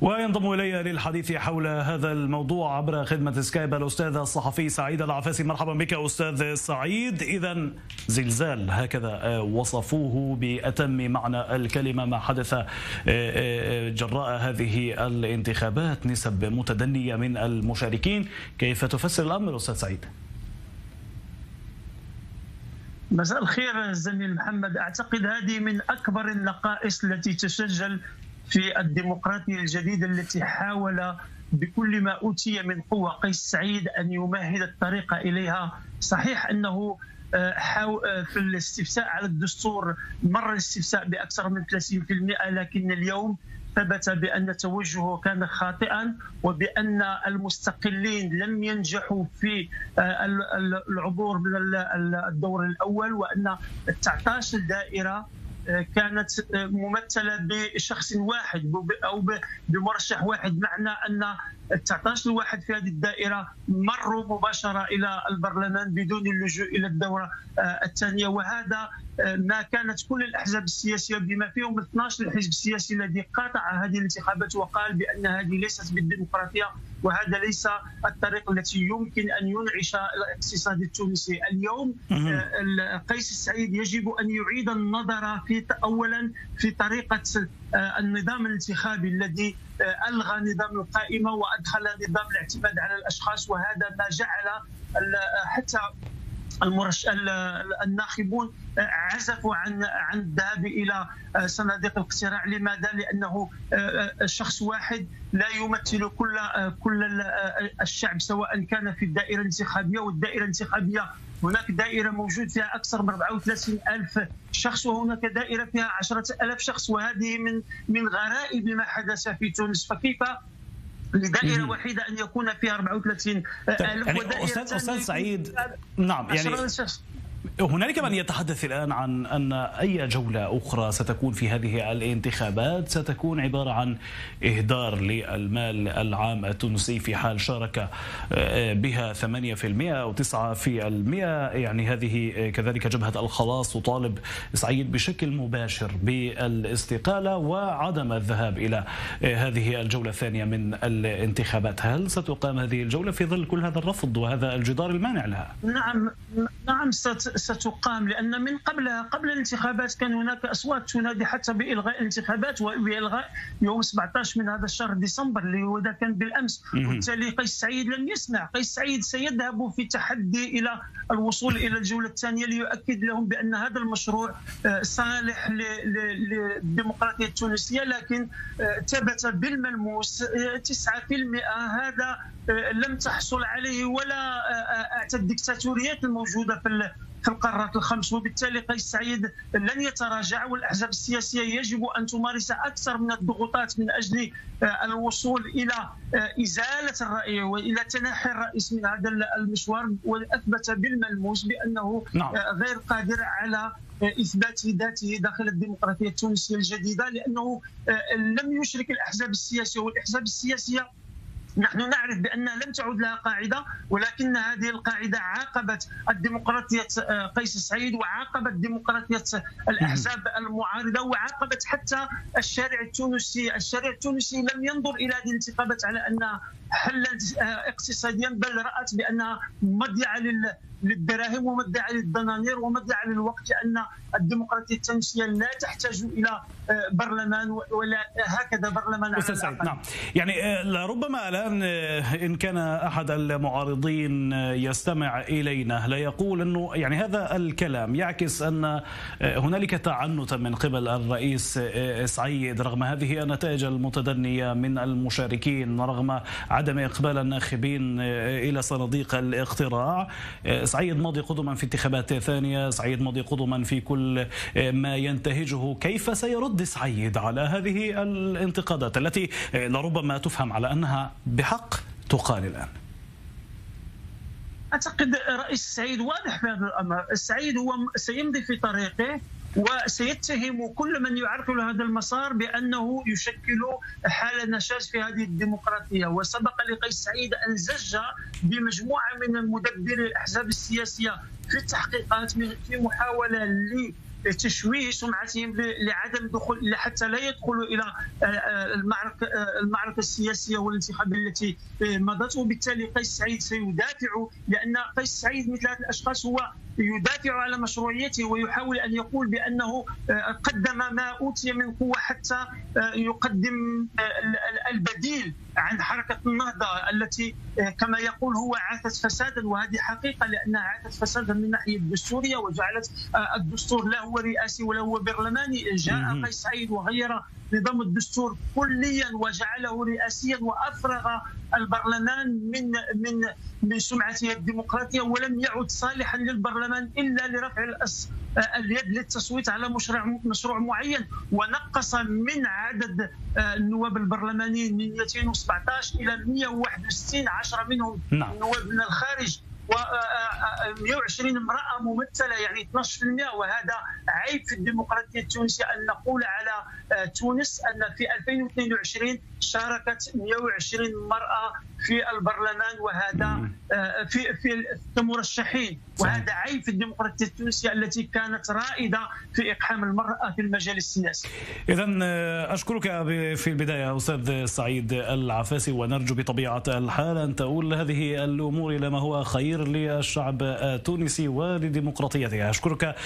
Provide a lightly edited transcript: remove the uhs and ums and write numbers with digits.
وينضم إلي للحديث حول هذا الموضوع عبر خدمة سكايب الأستاذ الصحفي سعيد العفاسي. مرحبا بك أستاذ سعيد. إذا زلزال هكذا وصفوه بأتم معنى الكلمة ما حدث جراء هذه الانتخابات، نسب متدنية من المشاركين. كيف تفسر الأمر أستاذ سعيد؟ مساء الخير زميل محمد. أعتقد هذه من أكبر النقائص التي تسجل في الديمقراطية الجديدة التي حاول بكل ما أوتي من قوة قيس سعيد أن يمهد الطريق إليها. صحيح أنه في الاستفتاء على الدستور مر الاستفتاء بأكثر من 30%، لكن اليوم ثبت بأن توجهه كان خاطئا وبأن المستقلين لم ينجحوا في العبور من الدور الأول، وأن 19 دائرة كانت ممثلة بشخص واحد أو بمرشح واحد، معنى أن 19 واحد في هذه الدائرة مروا مباشرة إلى البرلمان بدون اللجوء إلى الدورة الثانية. وهذا ما كانت كل الأحزاب السياسية بما فيهم 12 الحزب السياسي الذي قاطع هذه الانتخابات وقال بأن هذه ليست بالديمقراطية وهذا ليس الطريق التي يمكن أن ينعش الاقتصاد التونسي. اليوم قيس سعيد يجب أن يعيد النظر أولا في طريقة النظام الانتخابي الذي ألغى نظام القائمة وأدخل نظام الاعتماد على الأشخاص، وهذا ما جعل حتى الناخبون عزفوا عن الذهاب إلى صناديق الاقتراع. لماذا؟ لأنه شخص واحد لا يمثل كل الشعب سواء كان في الدائرة الانتخابية، والدائرة الانتخابية هناك دائرة موجود فيها أكثر من 34,000 شخص وهناك دائرة فيها 10,000 شخص، وهذه من غرائب ما حدث في تونس. فكيف لدائرة واحدة أن يكون فيها 34,000 يعني أستاذ سعيد، نعم، يعني هنالك من يتحدث الآن عن أن أي جولة أخرى ستكون في هذه الانتخابات ستكون عبارة عن إهدار للمال العام التونسي في حال شارك بها 8% أو 9%. يعني هذه كذلك جبهة الخلاص تطالب سعيد بشكل مباشر بالاستقالة وعدم الذهاب إلى هذه الجولة الثانية من الانتخابات. هل ستقام هذه الجولة في ظل كل هذا الرفض وهذا الجدار المانع لها؟ نعم ستقام، لأن من قبل الانتخابات كان هناك أصوات تنادي حتى بإلغاء الانتخابات وبإلغاء يوم 17 من هذا الشهر ديسمبر اللي هو ده كان بالأمس. وبالتالي قيس سعيد لن يسمع. قيس سعيد سيذهب في تحدي إلى الوصول إلى الجولة الثانية ليؤكد لهم بأن هذا المشروع صالح للديمقراطية التونسية، لكن ثبت بالملموس 9% هذا لم تحصل عليه ولا الدكتاتوريات الموجودة في القارات الخمس. وبالتالي قيس سعيد لن يتراجع، والأحزاب السياسية يجب أن تمارس أكثر من الضغوطات من أجل الوصول إلى إزالة الرأي وإلى تنحي الرئيس من هذا المشوار. وأثبت بالملموس بأنه غير قادر على إثبات ذاته داخل الديمقراطية التونسية الجديدة، لأنه لم يشرك الأحزاب السياسية، والأحزاب السياسية نحن نعرف بأنها لم تعد لها قاعدة، ولكن هذه القاعدة عاقبت الديمقراطية قيس سعيد وعاقبت ديمقراطية الأحزاب المعارضة وعاقبت حتى الشارع التونسي. الشارع التونسي لم ينظر إلى هذه الانتخابات على أنها حلا اقتصاديا، بل رأت بأنها مضيعة للدراهم ومضيعة للدنانير ومضيعة للوقت، لأن الديمقراطية التونسية لا تحتاج إلى برلمان ولا هكذا برلمان. أستاذ سعيد، نعم، يعني لربما الآن إن كان أحد المعارضين يستمع إلينا لا يقول أنه يعني هذا الكلام يعكس أن هنالك تعنتا من قبل الرئيس سعيد رغم هذه النتائج المتدنية من المشاركين، رغم عدم إقبال الناخبين إلى صناديق الاقتراع. سعيد ماضي قدما في انتخابات ثانية، سعيد ماضي قدما في كل ما ينتهجه. كيف سيرد سعيد على هذه الانتقادات التي لربما تفهم على أنها بحق تقال الآن؟ أعتقد رئيس سعيد واضح في هذا الأمر. سعيد هو سيمضي في طريقه وسيتهم كل من يعرقل هذا المسار بأنه يشكل حالة نشاز في هذه الديمقراطية. وسبق لقيس سعيد أن زج بمجموعة من المدبري الأحزاب السياسية في التحقيقات في محاولة تشويه سمعتهم لعدم دخول، حتى لا يدخلوا الى المعركه السياسيه والانتخابيه التي مضت. وبالتالي قيس سعيد سيدافع، لان قيس سعيد مثل هذه الاشخاص هو يدافع على مشروعيته ويحاول ان يقول بانه قدم ما اوتي من قوه حتى يقدم البديل عن حركه النهضه التي كما يقول هو عاثت فسادا، وهذه حقيقه لانها عاثت فسادا من الناحيه الدستوريه وجعلت الدستور لا هو رئاسي ولا هو برلماني. جاء قيس سعيد وغير نظام الدستور كليا وجعله رئاسيا وافرغ البرلمان من سمعته الديمقراطيه، ولم يعد صالحا للبرلمان الا لرفع اليد للتصويت على مشروع معين، ونقص من عدد النواب البرلمانيين من 217 الى 161، 10 منهم نواب من الخارج و120 امرأة ممثلة، يعني 12%. وهذا عيب في الديمقراطية التونسية أن نقول على تونس أن في 2022 شاركت 120 امرأة في البرلمان، وهذا في كمرشحين، وهذا عيب في الديمقراطية التونسية التي كانت رائدة في إقحام المرأة في المجال السياسي. إذن أشكرك في البداية أستاذ سعيد العفاسي، ونرجو بطبيعة الحال أن تؤول هذه الأمور إلى ما هو خير للشعب التونسي ولديمقراطيته. أشكرك